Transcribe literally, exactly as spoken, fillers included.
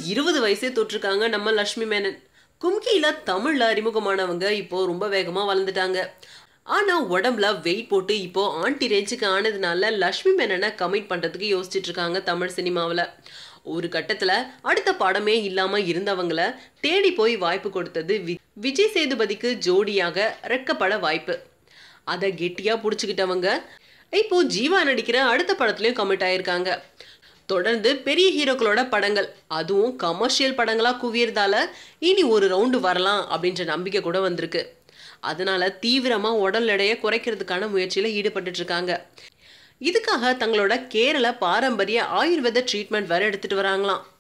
இருபது வயசே தொட்டிருக்காங்க நம்ம லக்ஷ்மி மேனன். கும்கியில தமிழ்ல அறிமுகமானவங்க இப்போ ரொம்ப வேகமா வளர்ந்துட்டாங்க. ஆனா உடம்புல வெயிட் போட்டு இப்போ ஆன்டி ரேஞ்சுக்கு ஆனதுனால லக்ஷ்மி மேனனை கமிட் பண்றதுக்கு யோசிச்சுட்டு இருக்காங்க தமிழ் சினிமாவில். ஒரு கட்டத்துல அடுத்த படமே இல்லாம இருந்தவங்கள தேடி போய் வாய்ப்பு கொடுத்தது விஜய் சேதுபதிக்கு ஜோடியாக ரெக்கப்பட வாய்ப்பு. அதை கெட்டியா புடிச்சுக்கிட்டவங்க இப்போ ஜீவா நடிக்கிற அடுத்த படத்துலயும் கமிட் ஆயிருக்காங்க. தொடர்ந்து பெரிய ஹீரோக்களோட படங்கள், அதுவும் கமர்ஷியல் படங்களா குவியறதால இனி ஒரு ரவுண்டு வரலாம் அப்படின்ற நம்பிக்கை கூட வந்திருக்கு. அதனால தீவிரமா உடல் எடையை குறைக்கிறதுக்கான முயற்சியில ஈடுபட்டு இருக்காங்க. இதுக்காக தங்களோட கேரள பாரம்பரிய ஆயுர்வேத ட்ரீட்மெண்ட் வேற எடுத்துட்டு வராங்களாம்.